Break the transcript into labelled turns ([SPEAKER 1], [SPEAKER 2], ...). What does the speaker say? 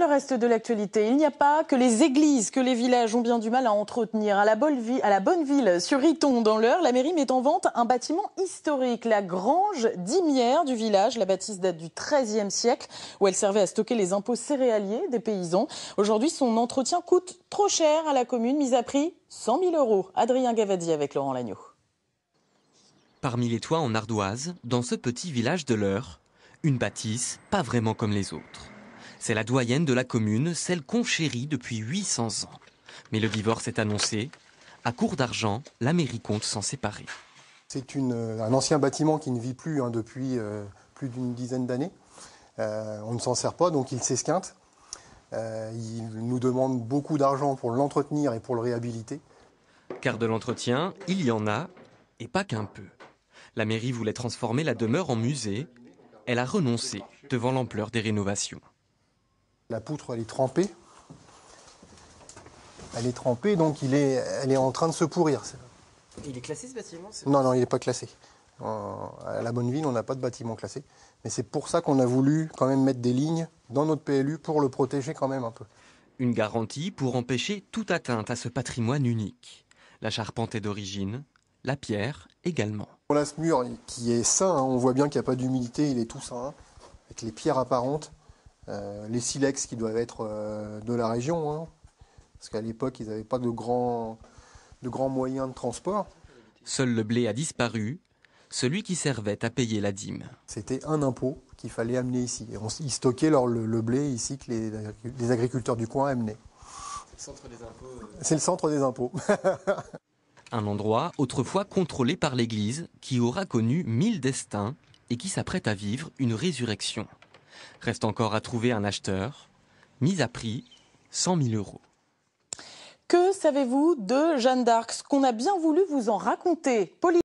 [SPEAKER 1] le reste de l'actualité, il n'y a pas que les églises que les villages ont bien du mal à entretenir. À la Bonneville, sur Iton, dans l'Eure, la mairie met en vente un bâtiment historique, la grange d'Imières du village. La bâtisse date du XIIIe siècle, où elle servait à stocker les impôts céréaliers des paysans. Aujourd'hui, son entretien coûte trop cher à la commune, mise à prix 100 000 €. Adrien Gavadi avec Laurent Lagneau.
[SPEAKER 2] Parmi les toits en ardoise, dans ce petit village de l'Eure, une bâtisse pas vraiment comme les autres. C'est la doyenne de la commune, celle qu'on chérit depuis 800 ans. Mais le divorce est annoncé. À court d'argent, la mairie compte s'en séparer.
[SPEAKER 3] C'est un ancien bâtiment qui ne vit plus depuis plus d'une dizaine d'années. On ne s'en sert pas, donc il s'esquinte. Il nous demande beaucoup d'argent pour l'entretenir et pour le réhabiliter.
[SPEAKER 2] Car de l'entretien, il y en a, et pas qu'un peu. La mairie voulait transformer la demeure en musée. Elle a renoncé devant l'ampleur des rénovations.
[SPEAKER 3] La poutre, elle est trempée. Elle est trempée, donc elle est en train de se pourrir.
[SPEAKER 2] Il est classé ce bâtiment ?
[SPEAKER 3] Non, il n'est pas classé. À la Bonneville, on n'a pas de bâtiment classé. Mais c'est pour ça qu'on a voulu quand même mettre des lignes dans notre PLU pour le protéger quand même un peu.
[SPEAKER 2] Une garantie pour empêcher toute atteinte à ce patrimoine unique. La charpente est d'origine, la pierre également.
[SPEAKER 3] On a ce mur qui est sain, on voit bien qu'il n'y a pas d'humidité, il est tout sain, avec les pierres apparentes, les silex qui doivent être de la région, parce qu'à l'époque, ils n'avaient pas de grands moyens de transport.
[SPEAKER 2] Seul le blé a disparu, celui qui servait à payer la dîme.
[SPEAKER 3] C'était un impôt qu'il fallait amener ici. Ils stockaient le blé ici que les agriculteurs du coin amenaient. C'est le centre des impôts.
[SPEAKER 2] Un endroit autrefois contrôlé par l'Église qui aura connu 1000 destins et qui s'apprête à vivre une résurrection. Reste encore à trouver un acheteur, mise à prix 100 000 €.
[SPEAKER 1] Que savez-vous de Jeanne d'Arc ? Ce qu'on a bien voulu vous en raconter.